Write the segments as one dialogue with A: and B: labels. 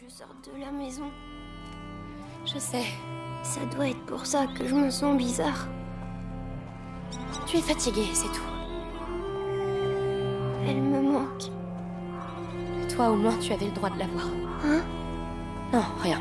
A: je sorte de la maison.
B: Je sais.
A: Ça doit être pour ça que je me sens bizarre.
B: Tu es fatiguée, c'est tout.
A: Elle me manque.
B: Toi, au moins, tu avais le droit de la voir.
A: Hein?
B: Non, rien.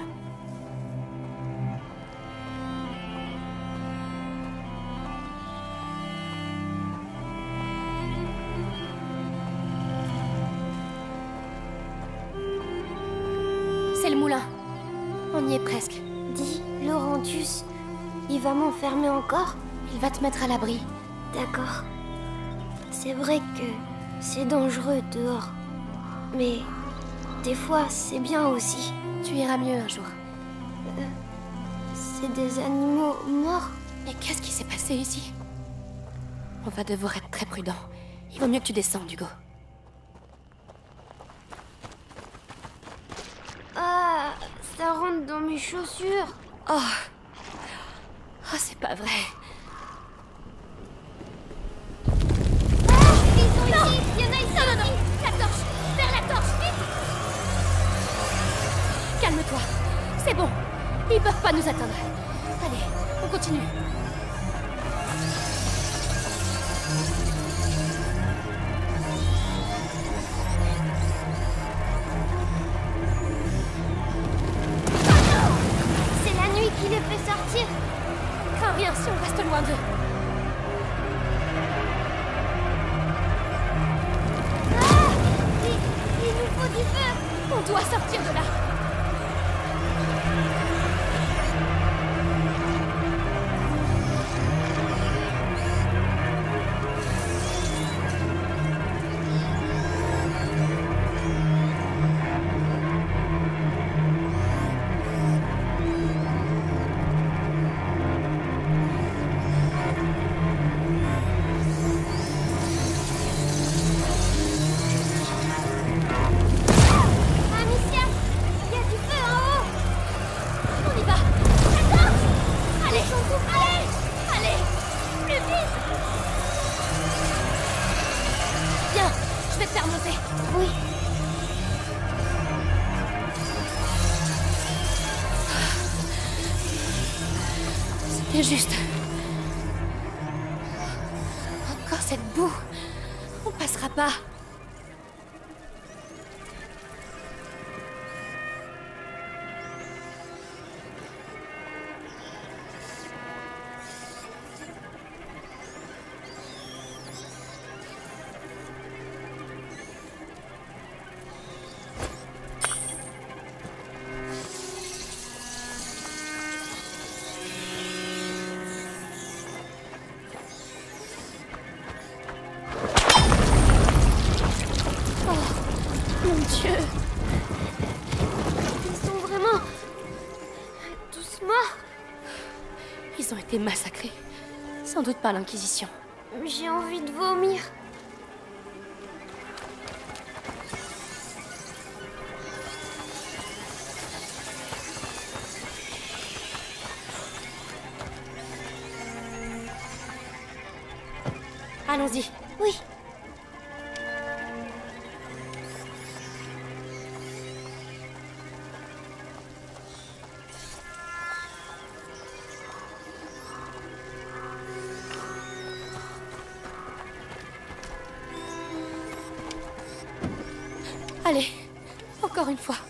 B: C'est le moulin. On y est presque.
A: Dis, Laurentius, il va m'enfermer encore?
B: Il va te mettre à l'abri.
A: D'accord. C'est vrai que c'est dangereux dehors. Mais des fois, c'est bien aussi.
B: Tu iras mieux un jour.
A: C'est des animaux morts?
B: Mais qu'est-ce qui s'est passé ici? On va devoir être très prudent. Il vaut mieux que tu descendes, Hugo.
A: Ah, ça rentre dans mes chaussures.
B: Oh, c'est pas vrai.
A: Ils sont ici. Il y en a ici.
B: Non. La torche. Vers la torche, vite. Calme-toi. C'est bon. Ils peuvent pas nous atteindre. Allez, on continue.
A: C'est la nuit qui les fait sortir.
B: Crains rien si on reste loin d'eux.
A: Il nous faut du feu.
B: On doit sortir de là.
A: Amicia, il y a du feu en haut.
B: On y va. Attends. Allez.
A: Allez.
B: Allez. Plus vite. Viens, je vais te faire monter.
A: Oui.
B: C'était juste. Encore cette boue. On passera pas. Mon Dieu.
A: Ils sont vraiment tous morts.
B: Ils ont été massacrés. Sans doute par l'Inquisition.
A: J'ai envie de vomir.
B: Allons-y.
A: Oui.
B: Allez, encore une fois.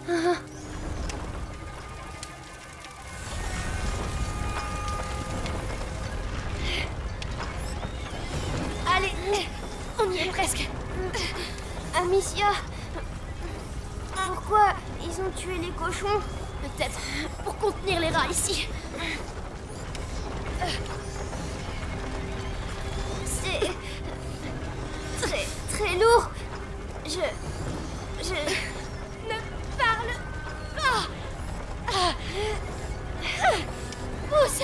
B: Allez, on y est presque.
A: Amicia, pourquoi ils ont tué les cochons?
B: Peut-être pour contenir les rats ici.
A: C'est très très lourd. Je
B: Ne parle pas. Pousse.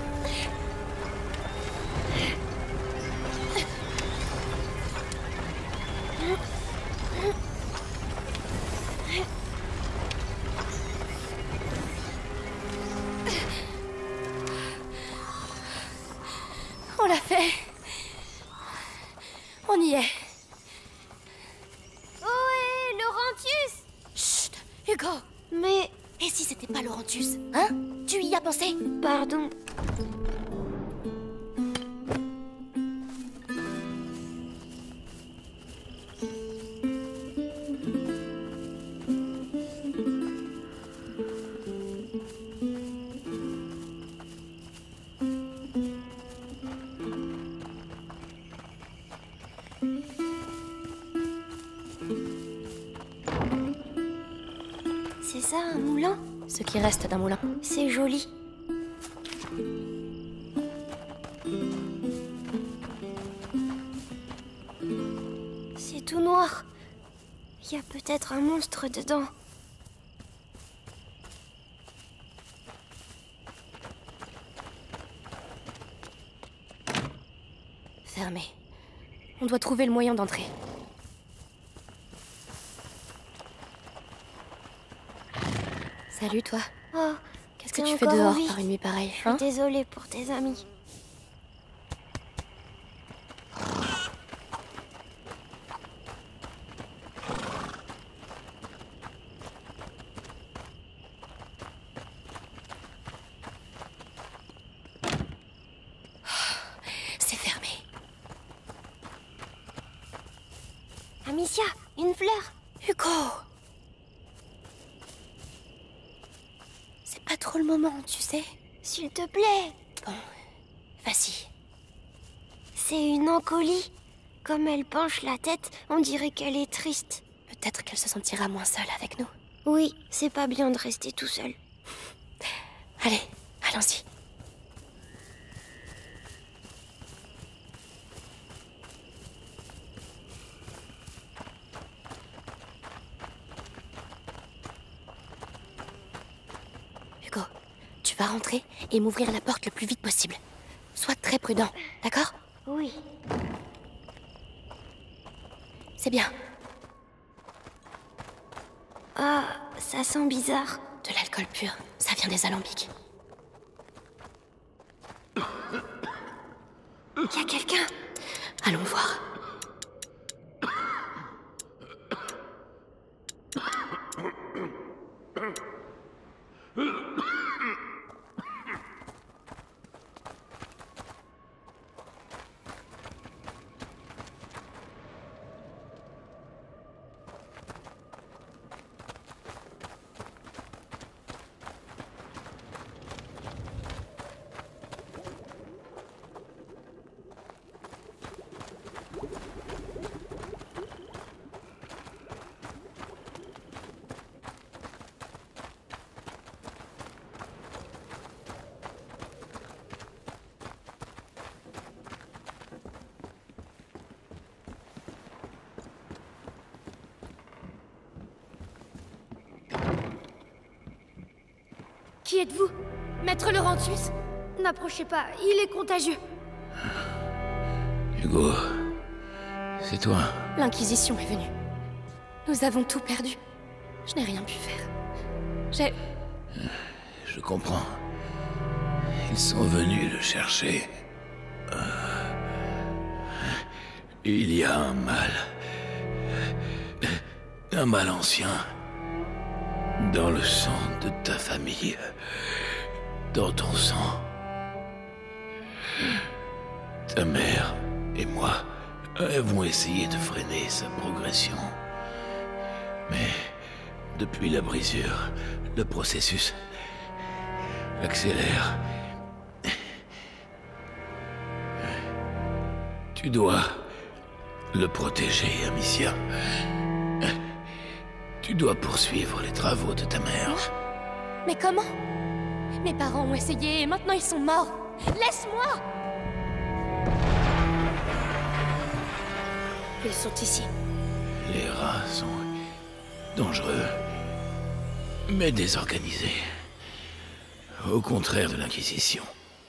B: On l'a fait. On y est.
A: Ohé, Laurentius!
B: Chut, Hugo.
A: Mais
B: Et si c'était pas Laurentius, hein? Tu y as pensé?
A: pardon. C'est ça, un moulin?
B: Ce qui reste d'un moulin.
A: C'est joli. C'est tout noir. Il y a peut-être un monstre dedans.
B: Fermé. On doit trouver le moyen d'entrer. Salut, toi.
A: Oh,
B: Qu'est-ce que
A: t'es
B: tu fais
A: encore en
B: dehors
A: vie.
B: par une nuit pareille,
A: Je suis
B: hein?
A: désolée pour tes amis.
B: C'est fermé.
A: Amicia, une fleur.
B: Hugo! C'est pas trop le moment, tu sais.
A: S'il te plaît.
B: Bon, vas-y.
A: C'est une encolie. Comme elle penche la tête, on dirait qu'elle est triste.
B: Peut-être qu'elle se sentira moins seule avec nous.
A: Oui, c'est pas bien de rester tout seul.
B: Allez, allons-y. Hugo, tu vas rentrer et m'ouvrir la porte le plus vite possible. Sois très prudent, d'accord?
A: Oui.
B: C'est bien.
A: Ah, ça sent bizarre.
B: De l'alcool pur, ça vient des alambics.
A: Il y a quelqu'un.
B: Allons voir.
A: Qui êtes-vous?
B: Maître Laurentius?
A: N'approchez pas, il est contagieux.
C: Hugo, c'est toi.
B: L'Inquisition est venue. Nous avons tout perdu. Je n'ai rien pu faire.
C: Je comprends. Ils sont venus le chercher. Il y a un mal. Un mal ancien. Dans le sang de ta famille. Dans ton sang. Ta mère et moi avons essayé de freiner sa progression. Mais Depuis la brisure, le processus accélère. Tu dois le protéger, Amicia. Tu dois poursuivre les travaux de ta mère.
B: Moi? Mais comment? Mes parents ont essayé et maintenant ils sont morts. Laisse-moi!
A: Ils sont ici.
C: Les rats sont dangereux, mais désorganisés. Au contraire de l'Inquisition.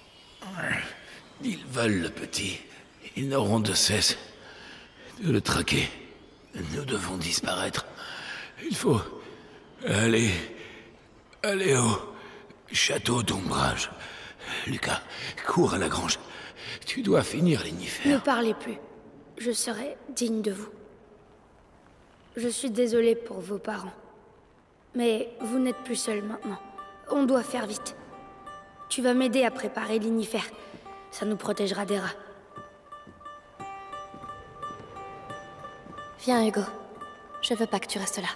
C: Ils veulent le petit. Ils n'auront de cesse de le traquer. Nous devons disparaître. Il faut aller au château d'ombrage. Lucas, cours à la grange. Tu dois finir
A: Ne
C: l'Inifère.
A: parlez plus. Je serai digne de vous. Je suis désolée pour vos parents. Mais vous n'êtes plus seul maintenant. On doit faire vite. Tu vas m'aider à préparer l'Inifère. Ça nous protégera des rats.
B: Viens, Hugo. Je veux pas que tu restes là.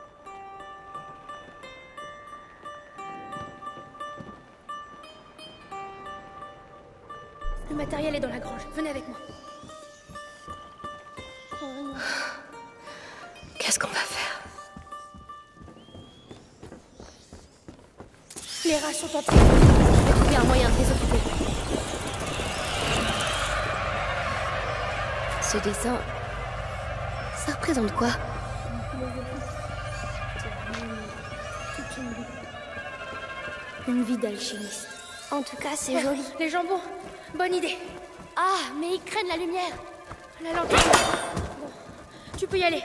A: Le matériel est dans la grange. Venez avec moi.
B: Qu'est-ce qu'on va faire?
A: Les rats sont entrés. Je vais trouver un moyen de les occuper.
B: Ce dessin... ça représente quoi?
A: Une vie d'alchimiste. En tout cas, c'est joli. Les jambons. Bonne idée.
B: Ah, mais ils craignent la lumière.
A: La lanterne. Bon, tu peux y aller.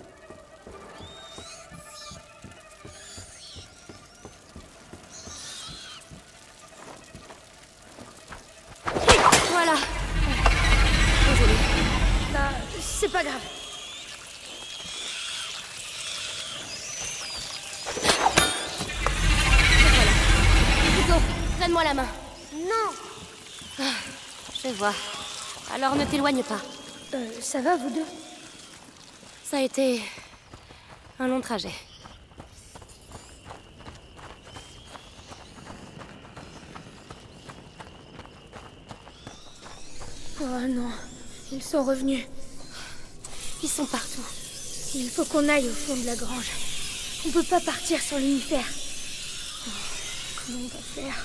A: Voilà. Désolée. Bah, c'est pas grave.
B: Hugo, donne-moi la main.
A: Non.
B: Je vois. Alors ne t'éloigne pas.
A: Ça va, vous deux?
B: Ça a été... un long trajet.
A: Oh non, ils sont revenus.
B: Ils sont partout.
A: Il faut qu'on aille au fond de la grange. On peut pas partir sans l'univers. Oh, comment on va faire?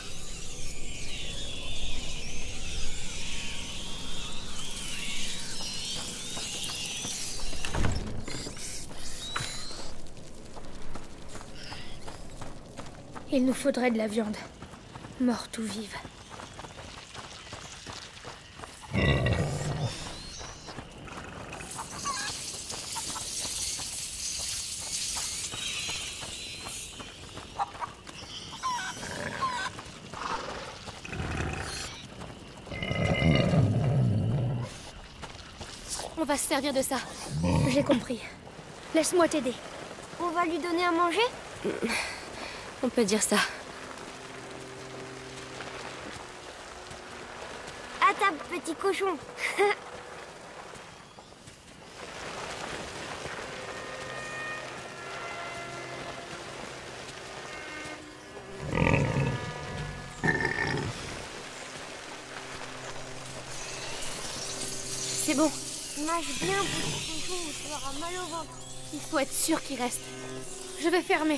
A: Il nous faudrait de la viande, morte ou vive.
B: On va se servir de ça.
A: J'ai compris. Laisse-moi t'aider. On va lui donner à manger?
B: On peut dire ça.
A: À table, petit cochon.
B: C'est bon.
A: Mâche bien, petit cochon, ou tu auras mal au ventre.
B: Il faut être sûr qu'il reste.
A: Je vais fermer.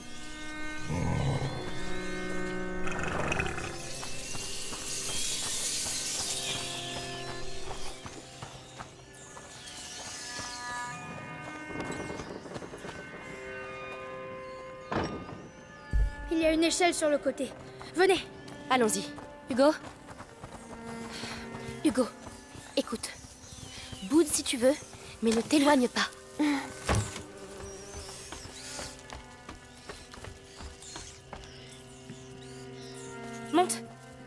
A: Il y a une échelle sur le côté. Venez.
B: Allons-y. Hugo? Hugo, écoute. Boude si tu veux, mais ne t'éloigne pas. Monte.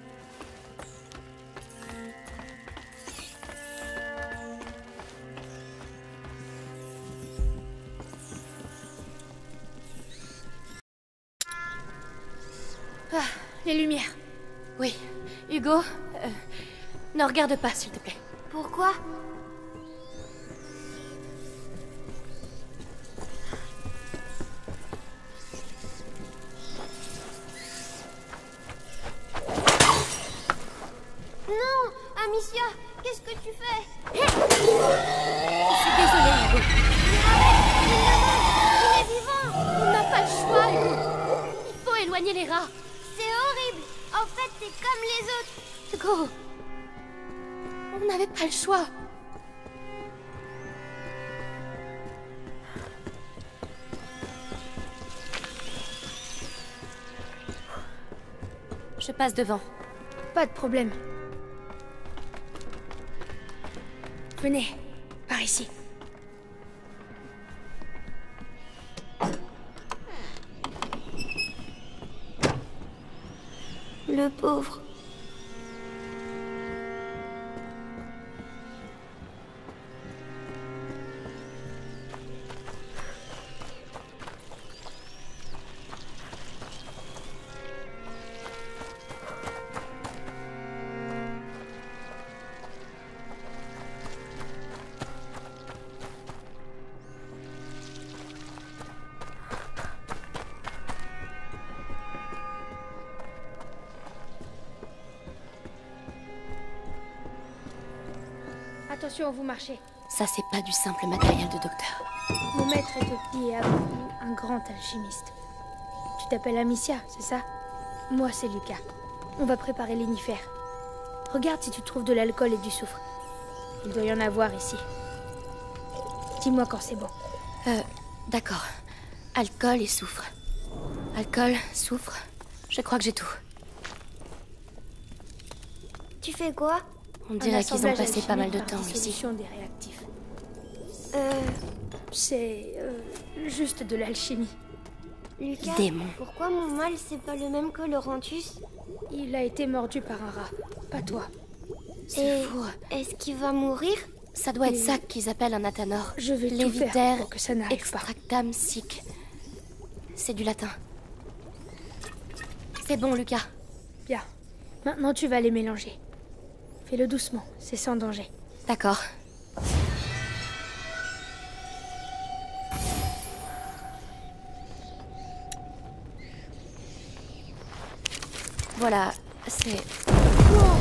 A: Ah, les lumières.
B: Oui. Hugo, ne regarde pas, s'il te plaît.
A: Pourquoi?
B: soigner les rats.
D: C'est horrible. En fait, t'es comme les autres.
B: Hugo, on n'avait pas le choix. Je passe devant.
A: Pas de problème. Venez, par ici.
D: Le pauvre.
A: Attention, vous marchez.
B: Ça, c'est pas du simple matériel de docteur.
A: Mon maître est aussi avant tout un grand alchimiste. Tu t'appelles Amicia, c'est ça? Moi, c'est Lucas. On va préparer l'inifère. Regarde si tu trouves de l'alcool et du soufre. Il doit y en avoir ici. Dis-moi quand c'est bon.
B: D'accord. Alcool et soufre. Alcool, soufre. Je crois que j'ai tout.
D: Tu fais quoi?
B: On dirait qu'ils ont passé pas mal de temps ici.
A: Des réactifs. C'est juste de l'alchimie.
D: Lucas,
B: Démon.
D: pourquoi mon mal c'est pas le même que Laurentus?
A: Il a été mordu par un rat, pas toi.
B: C'est fou.
D: Est-ce qu'il va mourir?
B: Ça doit être ça qu'ils appellent un athanor.
A: Je vais tout
B: Leviter
A: faire pour que ça n'arrive pas.
B: extractam sic. C'est du latin. C'est bon, Lucas.
A: Bien. Maintenant, tu vas les mélanger. Fais-le doucement, c'est sans danger.
B: D'accord. Voilà, c'est...
D: Oh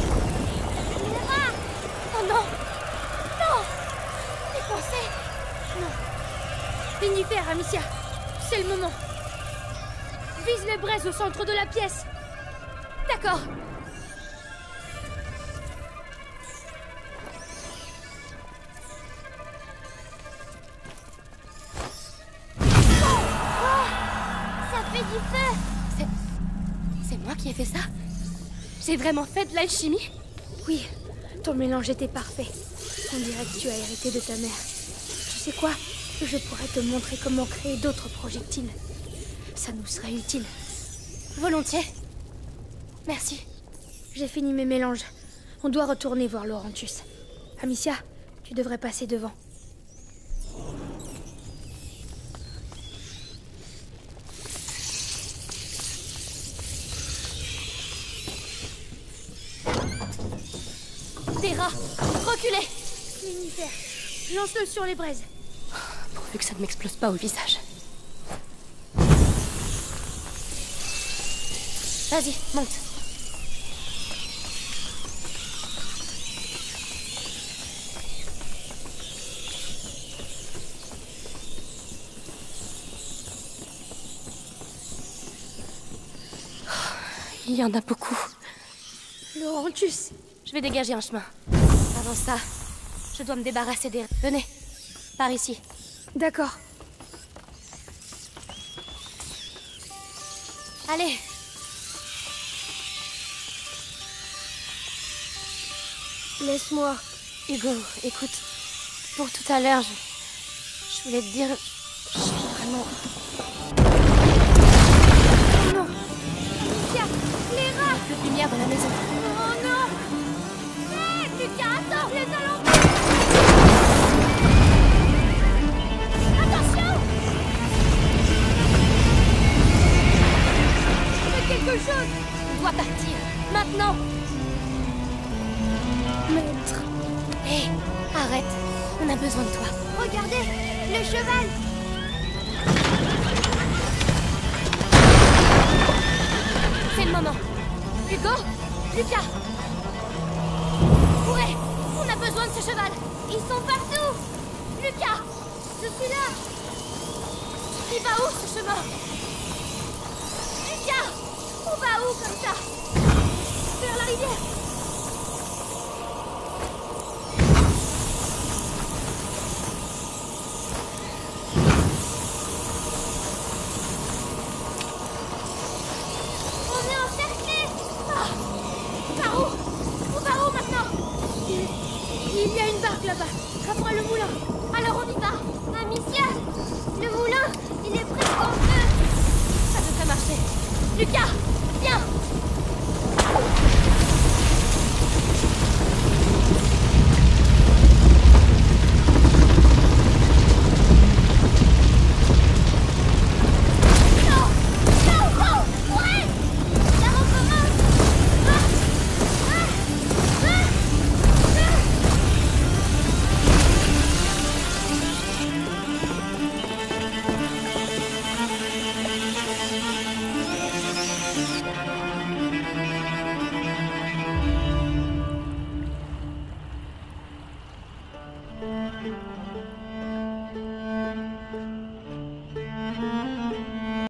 B: Oh non! Non! Dépensez!
A: L'inifère, Amicia. C'est le moment. Vise les braises au centre de la pièce.
B: D'accord.
D: Ça fait du feu!
B: C'est moi qui ai fait ça? J'ai vraiment fait de l'alchimie?
A: Oui, ton mélange était parfait. On dirait que tu as hérité de ta mère. Tu sais quoi? Je pourrais te montrer comment créer d'autres projectiles. Ça nous serait utile.
B: Volontiers. Merci.
A: J'ai fini mes mélanges. On doit retourner voir Laurentus. Amicia, tu devrais passer devant.
B: Des rats! Reculez!
A: L'inifère, lance-le sur les braises.
B: Pourvu que ça ne m'explose pas au visage. Vas-y, monte. Il y en a beaucoup.
A: Laurentus.
B: Je vais dégager un chemin. Avant ça, je dois me débarrasser des... Venez, par ici.
A: D'accord.
B: Allez.
A: Laisse-moi.
B: Hugo, écoute, pour tout à l'heure, je voulais te dire... Je suis vraiment...
A: Oh non. Amicia, les rats.
B: Plus de lumière dans la maison.
A: Oh non. Hé, Lucas, attends, les alentours. Attention. Fais quelque chose.
B: On doit partir, maintenant.
A: Maître.
B: Hé, arrête, on a besoin de toi.
D: Regardez, le cheval!
B: C'est le moment. Hugo, Lucas. Ouais, on a besoin de ce cheval.
D: Ils sont partout!
B: Lucas,
D: Je suis là!
B: il va où ce chemin? Lucas!
D: où comme ça? Vers la rivière. On est encerclés. Ah. Par où? On va où maintenant? Il y a une barque là-bas, après le moulin. Alors on y va. Amicia, le moulin, il est presque en feu. Ça devrait marcher. Lucas, viens.